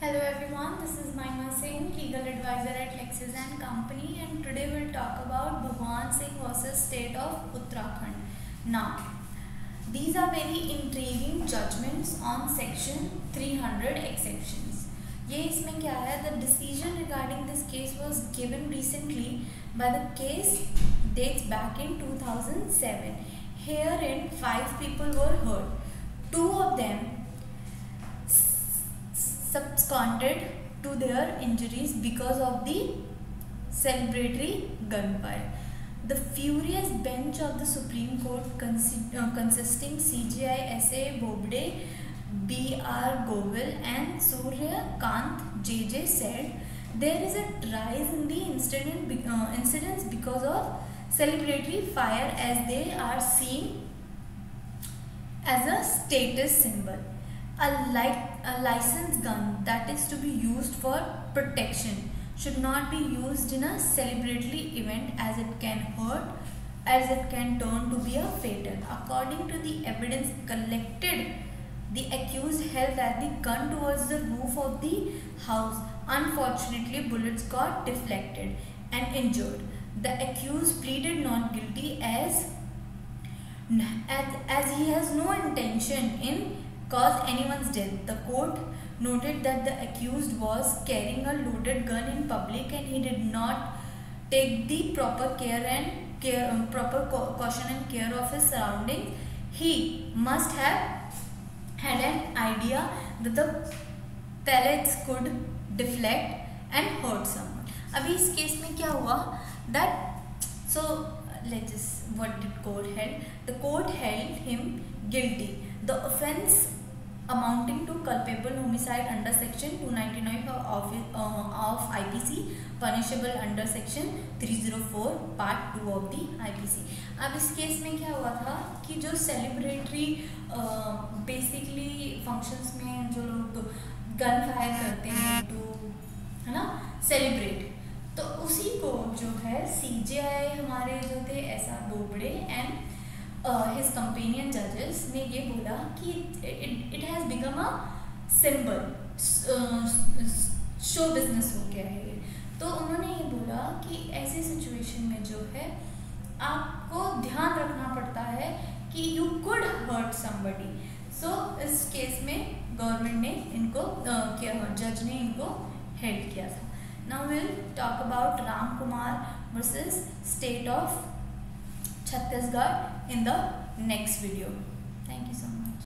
Hello everyone, this is Maima Singh, legal advisor at Lexis and Company, and today we'll talk about Bhagwan Singh versus State of Uttarakhand. Now, these are very intriguing judgments on section 300 exceptions. ये इसमें क्या है? The decision regarding this case was given recently by the case dates back in 2007. Herein 5 people were hurt. 2 of them subsequent to their injuries because of the celebratory gunfire. The furious bench of the Supreme Court consisting CJI S.A. Bobde, B.R. Govil and Surya Kant J.J. said there is a rise in the incidents because of celebratory fire as they are seen as a status symbol. A licensed gun that is to be used for protection should not be used in a celebratory event as it can hurt, as it can turn to be a fatal. According to the evidence collected, the accused held that the gun towards the roof of the house. Unfortunately, bullets got deflected and injured. The accused pleaded not guilty as he has no intention in cause anyone's death. The court noted that the accused was carrying a loaded gun in public and he did not take the proper caution and care of his surroundings. He must have had an idea that the pellets could deflect and hurt someone. अभी इस case में क्या हुआ? What did court held? The court held him guilty. The offence amounting to culpable homicide under section 299 of IPC, punishable under section 304 part 2 of the IPC. अब इस case में क्या हुआ था कि जो सेलिब्रेटरी बेसिकली फंक्शंस में जो लोग गन फायर करते हैं तो है ना सेलिब्रेट, तो उसी को जो है CJI हमारे जो थे SR Bobde and his companion judges ने ये बोला कि it has become a symbol, show business हो गया है ये. तो उन्होंने ये बोला कि ऐसी सिचुएशन में जो है आपको ध्यान रखना पड़ता है कि you could hurt somebody. So इस केस में गवर्नमेंट ने इनको जज ने इनको हेल्ड किया था. Now we'll talk about Ram Kumar versus State of Chhattisgarh in the next video. Thank you so much.